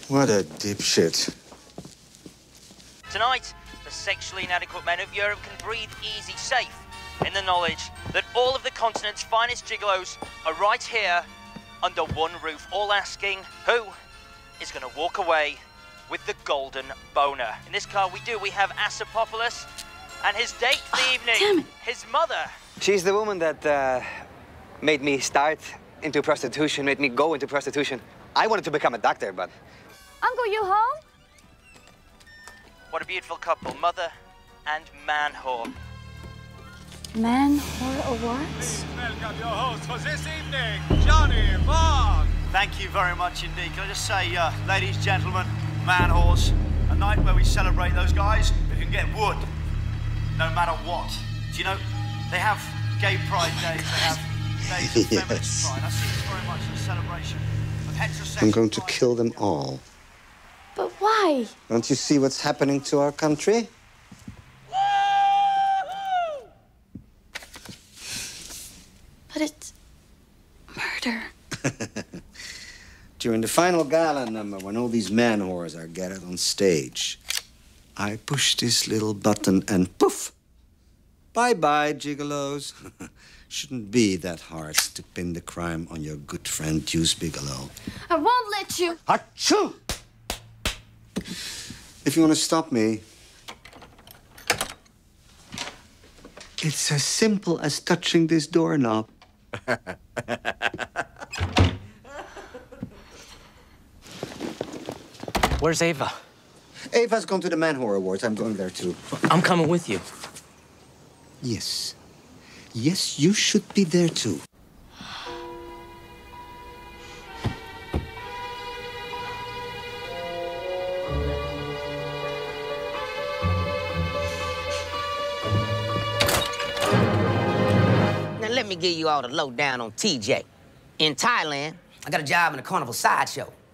What a dipshit. Tonight, the sexually inadequate men of Europe can breathe easy, safe, in the knowledge that all of the continent's finest gigolos are right here under one roof, all asking who is going to walk away with the golden boner. In this car, we have Asapopoulos and his date for the evening, his mother. She's the woman that made me start into prostitution, made me go into prostitution. I wanted to become a doctor, but... Uncle, you home? What a beautiful couple, mother and man whore. Man whore or what? Please welcome your host for this evening, Johnny Vaughn. Thank you very much indeed. Can I just say, ladies, gentlemen, man whores, a night where we celebrate those guys who can get wood, no matter what. Do you know, they have gay pride days, they have days of feminist pride. I see this very much as a celebration of heterosexual I'm going to pride. kill them all. But why? Don't you see what's happening to our country? But it's murder. During the final gala number, when all these man whores are gathered on stage, I push this little button and poof! Bye-bye, gigolos. Shouldn't be that hard to pin the crime on your good friend Deuce Bigalow. I won't let you. Achoo! If you want to stop me, it's as simple as touching this doorknob. Where's Ava? Ava's gone to the Man Whore Awards. I'm going there too. I'm coming with you. Yes. Yes, you should be there too. Now let me give you all the lowdown on TJ. In Thailand, I got a job in a carnival sideshow.